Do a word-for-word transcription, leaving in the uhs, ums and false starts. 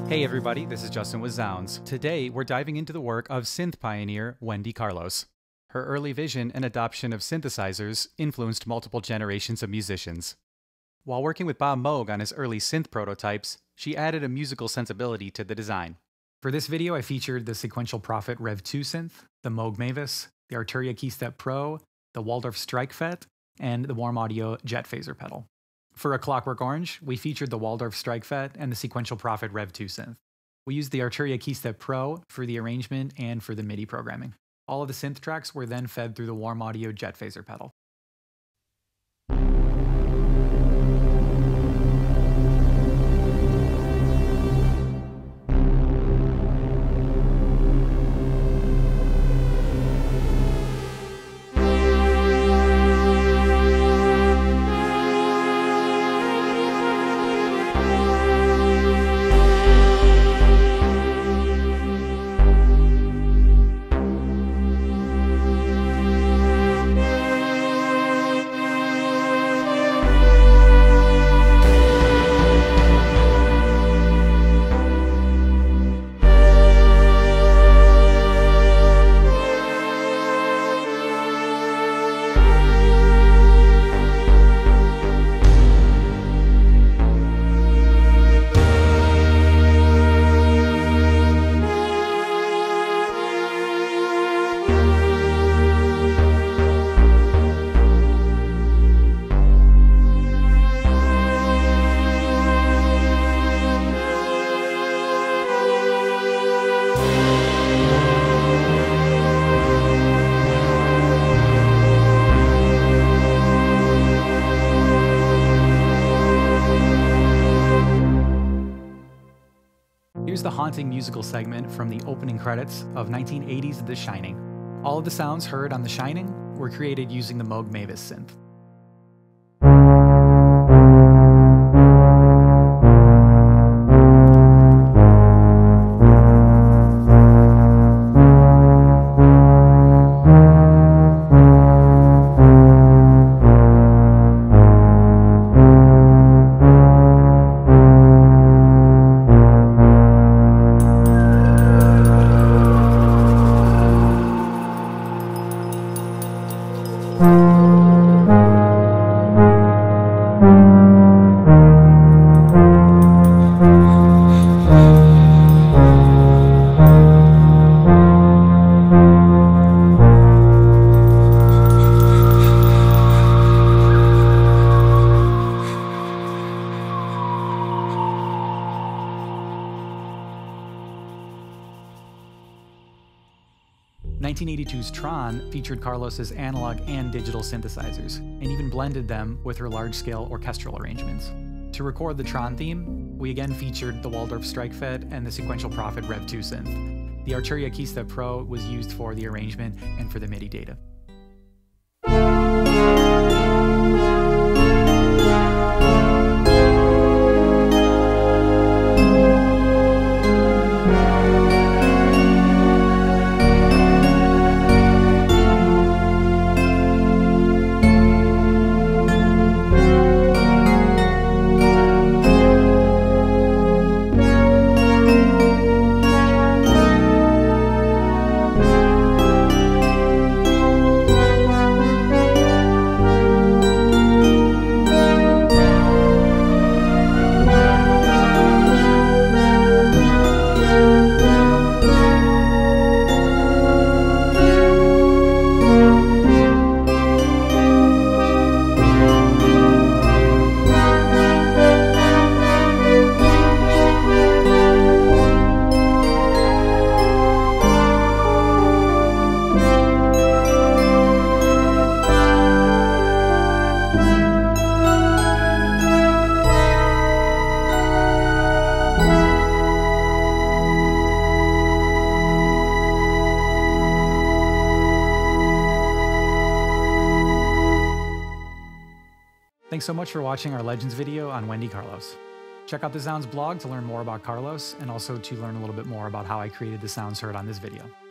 Hey everybody, this is Justin with zZounds. Today, we're diving into the work of synth pioneer Wendy Carlos. Her early vision and adoption of synthesizers influenced multiple generations of musicians. While working with Bob Moog on his early synth prototypes, she added a musical sensibility to the design. For this video, I featured the Sequential Prophet Rev two synth, the Moog Mavis, the Arturia Keystep Pro, the Waldorf Strike Fet, and the Warm Audio Jet Phaser pedal. For A Clockwork Orange, we featured the Waldorf Strike Fet and the Sequential Prophet Rev two synth. We used the Arturia Keystep Pro for the arrangement and for the MIDI programming. All of the synth tracks were then fed through the Warm Audio Jet Phaser pedal. Here's the haunting musical segment from the opening credits of nineteen eighties The Shining. All of the sounds heard on The Shining were created using the Moog Mavis synth. nineteen eighty-two's Tron featured Carlos's analog and digital synthesizers, and even blended them with her large-scale orchestral arrangements. To record the Tron theme, we again featured the Waldorf Strike Fet and the Sequential Prophet Rev two synth. The Arturia Keystep Pro was used for the arrangement and for the MIDI data. Thanks so much for watching our Legends video on Wendy Carlos. Check out the zZounds blog to learn more about Carlos and also to learn a little bit more about how I created the sounds heard on this video.